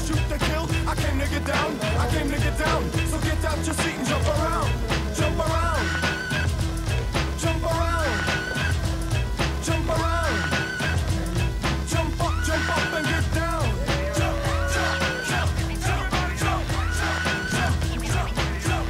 shoot to kill. I came to get down, I came to get down. So get out your seat and jump around, jump around, jump around, jump around, jump up and get down. Jump, jump, jump, jump, jump, jump, jump, jump, jump,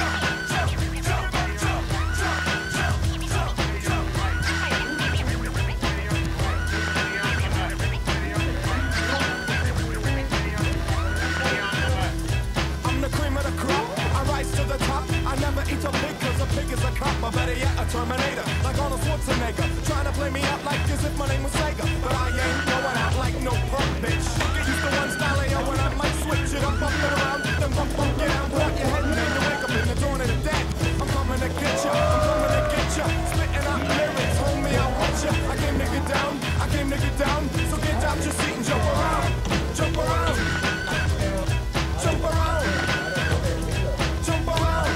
I'm the cream of the crop, I rise to the top. I never eat a pig cause a pig is a cop. Or better yet, a Terminator, like Arnold Schwarzenegger. Trying to play me out like as if my name was Sega. But I ain't going out like no punk bitch. Get used to one style of yo and I might switch it up and around. Then bump, get down, put your head and then you wake up in the dawn of the dead. I'm coming to get ya, I'm coming to get ya. Spitting out lyrics, homie, I'll watch ya. I came to get down, I came to get down. So get out your seat and jump around, jump around, jump around, jump around,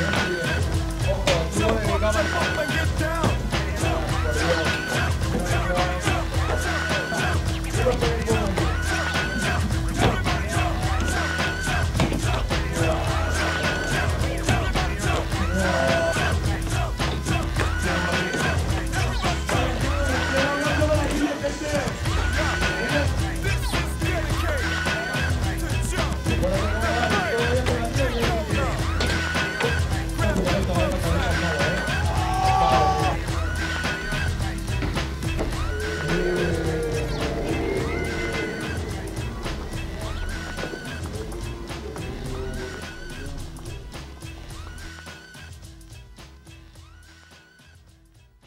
jump up and get down. Jump, jump, jump, jump, jump, jump, jump, jump.